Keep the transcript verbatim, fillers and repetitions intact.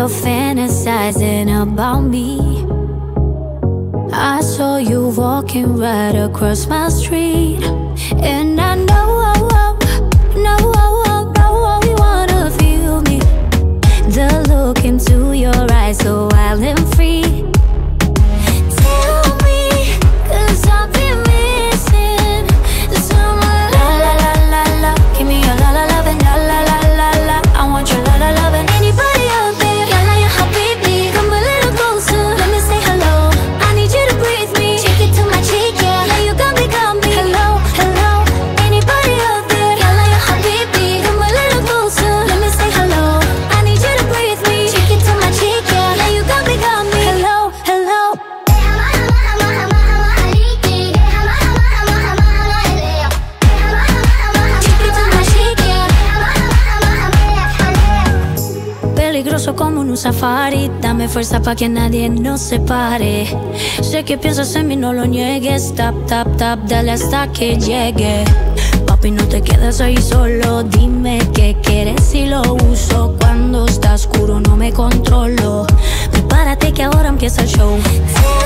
you're fantasizing about me. I saw you walking right across my street, and I know, oh, oh, no, oh, oh, no, you wanna feel me. The look into your eyes, so wild and free. Tell me, 'cause I've been missing someone. La la la la la, give me your la la love and la la la la la. I want your la la love and anybody out there. Yalla ya habibi, come a little closer, let me say hello. I need you to breathe me, take it to my cheek, yeah. Now you got me, got me. Hello, hello, anybody out there. Yalla ya habibi, come a little closer, let me say hello. I need you to breathe me, take it to my cheek, yeah. Now you got me, got me. Hello, hello. Peligroso como en un safari, dame fuerza pa' que nadie nos separe. Sé que piensas en mí, no lo niegues. Tap, tap, tap, dale hasta que llegue. Papi, no te quedas ahí solo, dime qué quieres y lo uso. Cuando está oscuro no me controlo, prepárate que ahora empieza el show.